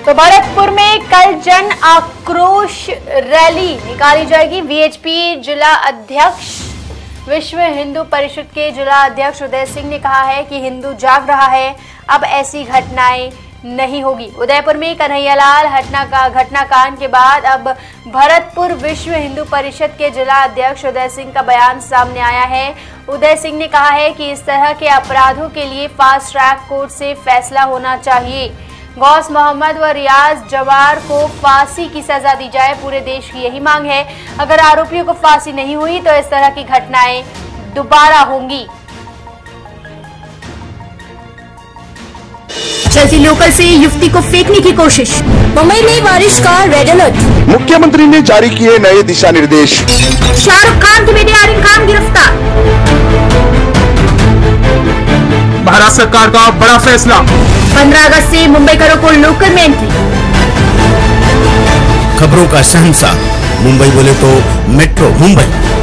तो भरतपुर में कल जन आक्रोश रैली निकाली जाएगी। वीएचपी जिला अध्यक्ष विश्व हिंदू परिषद के जिला अध्यक्ष उदय सिंह ने कहा है कि हिंदू जाग रहा है, अब ऐसी घटनाएं नहीं होगी। उदयपुर में कन्हैयालाल घटनाकांड के बाद अब भरतपुर विश्व हिंदू परिषद के जिला अध्यक्ष उदय सिंह का बयान सामने आया है। उदय सिंह ने कहा है कि इस तरह के अपराधों के लिए फास्ट ट्रैक कोर्ट से फैसला होना चाहिए। गौस मोहम्मद व रियाज जवार को फांसी की सजा दी जाए, पूरे देश की यही मांग है। अगर आरोपियों को फांसी नहीं हुई तो इस तरह की घटनाएं दोबारा होंगी। चलती लोकल से युवती को फेंकने की कोशिश, मुंबई में बारिश का रेड अलर्ट। मुख्यमंत्री ने जारी किए नए दिशा निर्देश। शाहरुख खान की बेटे आर्यन खान गिरफ्तार। भारत सरकार का बड़ा फैसला, 15 अगस्त से मुंबईकरों को लोकल में एंट्री। खबरों का शहंशाह मुंबई बोले तो मेट्रो मुंबई।